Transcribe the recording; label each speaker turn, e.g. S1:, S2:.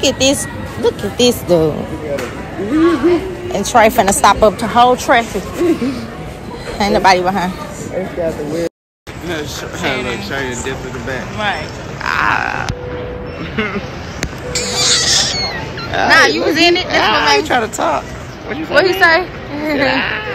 S1: at this. Look at this dude. And Trey finna stop up to whole traffic. Ain't nobody behind.
S2: It's got the wheel. Show you dip in the back.
S1: Right.
S2: Ah.
S1: Nah, you was in it. That's what made me
S2: try to talk.
S1: What he say?